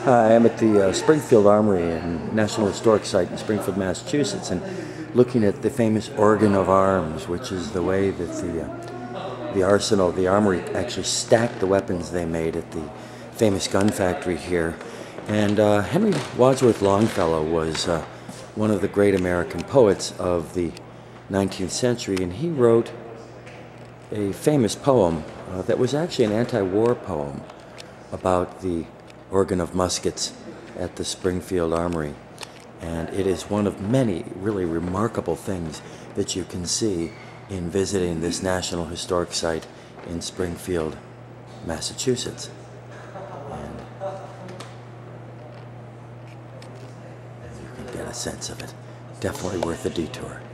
I am at the Springfield Armory and National Historic Site in Springfield, Massachusetts, and looking at the famous organ of arms, which is the way that the arsenal, the armory, actually stacked the weapons they made at the famous gun factory here. And Henry Wadsworth Longfellow was one of the great American poets of the 19th century, and he wrote a famous poem that was actually an anti-war poem about the organ of muskets at the Springfield Armory. And it is one of many really remarkable things that you can see in visiting this National Historic Site in Springfield, Massachusetts. And you can get a sense of it. Definitely worth the detour.